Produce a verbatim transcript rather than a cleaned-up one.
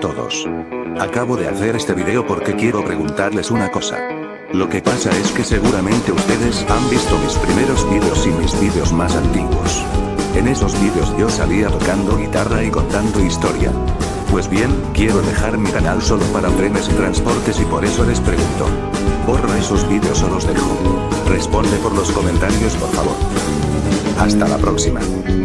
todos. Acabo de hacer este video porque quiero preguntarles una cosa. Lo que pasa es que seguramente ustedes han visto mis primeros vídeos y mis vídeos más antiguos. En esos vídeos yo salía tocando guitarra y contando historia. Pues bien, quiero dejar mi canal solo para trenes y transportes y por eso les pregunto. ¿Borro esos vídeos o los dejo? Responde por los comentarios por favor. Hasta la próxima.